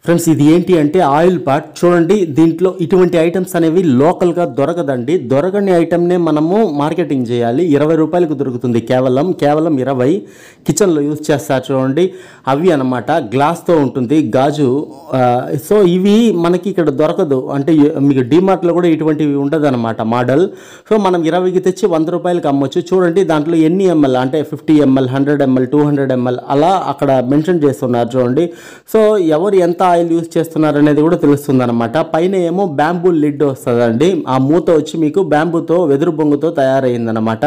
Friends ఇది ఏంటి అంటే ఆయిల్ పాట్ చూడండి. దీంట్లో ఇటువంటి ఐటమ్స్ అనేవి లోకల్గా దొరకదండి. దొరకని ఐటమ్నే మనము మార్కెటింగ్ చేయాలి. 20 రూపాయలకు దొరుకుతుంది. కేవలం 20 కిచెన్లో యూజ్ చేస్తారు చూడండి. అవి అన్నమాట గ్లాస్తో ఉంటుంది, గాజు. సో ఇవి మనకి ఇక్కడ దొరకదు. అంటే మీకు డిమార్ట్లో కూడా ఇటువంటివి ఉండదు అనమాట మోడల్. సో మనం 20కి తెచ్చి 100 రూపాయలకి అమ్మొచ్చు. చూడండి దాంట్లో ఎన్ని ఎంఎల్ అంటే 50 ml, 100 ml, 200 ml అలా అక్కడ మెన్షన్ చేస్తున్నారు చూడండి. సో ఎవరు ఎంత ఆయిల్ యూజ్ చేస్తున్నారు అనేది కూడా తెలుస్తుంది అనమాట. పైన ఏమో బ్యాంబూ లిడ్ వస్తుందండి. ఆ మూత వచ్చి మీకు బ్యాంబూతో వెదురు బొంగుతో తయారైందనమాట.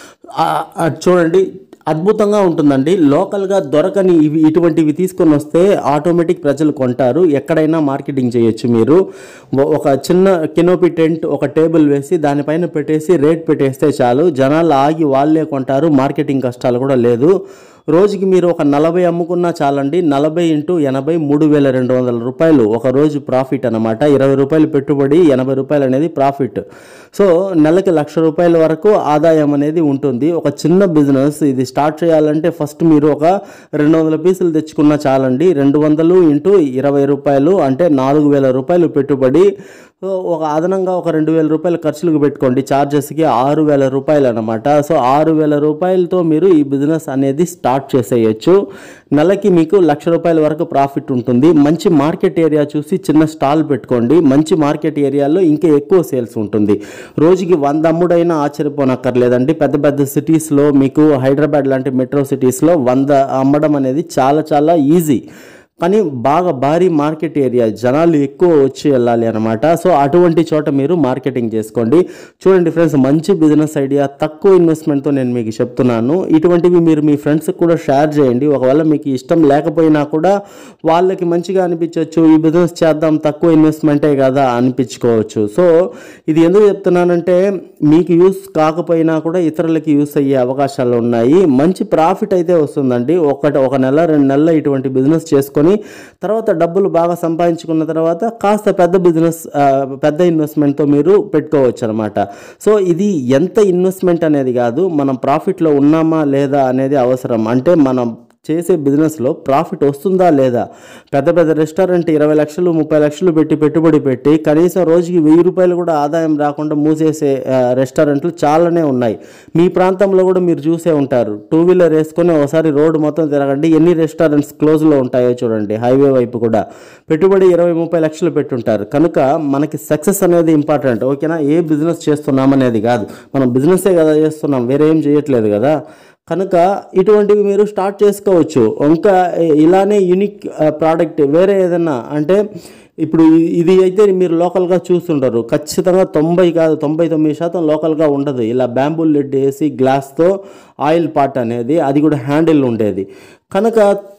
చూడండి అద్భుతంగా ఉంటుందండి. లోకల్గా దొరకని ఇటువంటివి తీసుకొని వస్తే ఆటోమేటిక్ ప్రజలు కొంటారు. ఎక్కడైనా మార్కెటింగ్ చేయొచ్చు. మీరు ఒక చిన్న కెనోపీ టెంట్, ఒక టేబుల్ వేసి దానిపైన పెట్టేసి రేట్ పెట్టేస్తే చాలు, జనాలు ఆగి వాళ్ళే కొంటారు. మార్కెటింగ్ కష్టాలు కూడా లేదు. రోజుకి మీరు ఒక 40 అమ్ముకున్నా చాలండి. 40 × 80 3200 రూపాయలు ఒక రోజు ప్రాఫిట్ అనమాట. 20 రూపాయలు పెట్టుబడి, 80 రూపాయలు అనేది ప్రాఫిట్. సో నెలకి 1,00,000 రూపాయల వరకు ఆదాయం అనేది ఉంటుంది. ఒక చిన్న బిజినెస్ ఇది స్టార్ట్ చేయాలంటే ఫస్ట్ మీరు ఒక 200 పీసులు తెచ్చుకున్నా చాలండి. 200 × 20 రూపాయలు అంటే 4000 రూపాయలు పెట్టుబడి. సో ఒక అదనంగా ఒక 2000 రూపాయలు ఖర్చులకు పెట్టుకోండి. ఛార్జెస్కి 6000 రూపాయలు అనమాట. సో 6000 రూపాయలతో మీరు ఈ బిజినెస్ అనేది స్టార్ట్ చేసేయచ్చు. నెలకి మీకు 1,00,000 రూపాయల వరకు ప్రాఫిట్ ఉంటుంది. మంచి మార్కెట్ ఏరియా చూసి చిన్న స్టాల్ పెట్టుకోండి. మంచి మార్కెట్ ఏరియాలో ఇంకా ఎక్కువ సేల్స్ ఉంటుంది. రోజుకి 100 అమ్ముడైనా ఆశ్చర్యపోనక్కర్లేదండి. పెద్ద పెద్ద సిటీస్లో మీకు హైదరాబాద్ లాంటి మెట్రో సిటీస్లో 100 అమ్మడం అనేది చాలా చాలా ఈజీ. కానీ బాగా భారీ మార్కెట్ ఏరియా, జనాలు ఎక్కువ వచ్చి వెళ్ళాలి అనమాట. సో అటువంటి చోట మీరు మార్కెటింగ్ చేసుకోండి. చూడండి ఫ్రెండ్స్, మంచి బిజినెస్ ఐడియా, తక్కువ ఇన్వెస్ట్మెంట్తో నేను మీకు చెప్తున్నాను. ఇటువంటివి మీరు మీ ఫ్రెండ్స్కి కూడా షేర్ చేయండి. ఒకవేళ మీకు ఇష్టం లేకపోయినా కూడా వాళ్ళకి మంచిగా అనిపించవచ్చు. ఈ బిజినెస్ చేద్దాం, తక్కువ ఇన్వెస్ట్మెంటే కదా అనిపించుకోవచ్చు. సో ఇది ఎందుకు చెప్తున్నానంటే మీకు యూస్ కాకపోయినా కూడా ఇతరులకి యూస్ అయ్యే అవకాశాలు ఉన్నాయి. మంచి ప్రాఫిట్ అయితే వస్తుందండి. ఒక నెల 2 నెలలు ఇటువంటి బిజినెస్ చేసుకొని తర్వాత డబ్బులు బాగా సంపాదించుకున్న తర్వాత కాస్త పెద్ద బిజినెస్, పెద్ద ఇన్వెస్ట్మెంట్తో మీరు పెట్టుకోవచ్చు అనమాట. సో ఇది ఎంత ఇన్వెస్ట్మెంట్ అనేది కాదు, మనం ప్రాఫిట్లో ఉన్నామా లేదా అనేది అవసరం. అంటే మనం చేసే బిజినెస్లో ప్రాఫిట్ వస్తుందా లేదా. పెద్ద పెద్ద రెస్టారెంట్ 20 లక్షలు 30 లక్షలు పెట్టి పెట్టుబడి పెట్టి కనీసం రోజుకి 1000 రూపాయలు కూడా ఆదాయం రాకుండా మూసేసే రెస్టారెంట్లు చాలానే ఉన్నాయి. మీ ప్రాంతంలో కూడా మీరు చూసే ఉంటారు. 2 వీలర్ వేసుకొని ఒకసారి రోడ్డు మొత్తం తిరగండి, ఎన్ని రెస్టారెంట్స్ క్లోజ్లో ఉంటాయో చూడండి. హైవే వైపు కూడా పెట్టుబడి 20-30 లక్షలు పెట్టుంటారు. కనుక మనకి సక్సెస్ అనేది ఇంపార్టెంట్. ఓకేనా, ఏ బిజినెస్ చేస్తున్నాం అనేది కాదు, మనం బిజినెస్సే కదా చేస్తున్నాం, వేరే ఏం చేయట్లేదు కదా. కనుక ఇటువంటివి మీరు స్టార్ట్ చేసుకోవచ్చు. ఇంకా ఇలానే యూనిక్ ప్రోడక్ట్ వేరే ఏదన్నా అంటే ఇప్పుడు ఇది అయితే మీరు లోకల్గా చూస్తుంటారు. ఖచ్చితంగా 90 కాదు 99% లోకల్గా ఉండదు. ఇలా బ్యాంబూ లిడ్ వేసి గ్లాస్తో ఆయిల్ పాట్ అనేది, అది కూడా హ్యాండిల్ ఉండేది. కనుక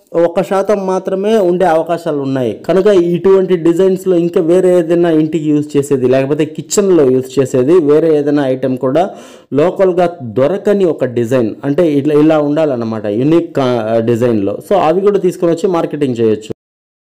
1% మాత్రమే ఉండే అవకాశాలు ఉన్నాయి. కనుక ఇటువంటి డిజైన్స్లో ఇంకా వేరే ఏదైనా ఇంటికి యూజ్ చేసేది, లేకపోతే కిచెన్లో యూజ్ చేసేది వేరే ఏదైనా ఐటెం కూడా లోకల్గా దొరకని ఒక డిజైన్ అంటే ఇలా ఉండాలన్నమాట, యూనిక్ డిజైన్లో. సో అవి కూడా తీసుకొని వచ్చి మార్కెటింగ్ చేయొచ్చు.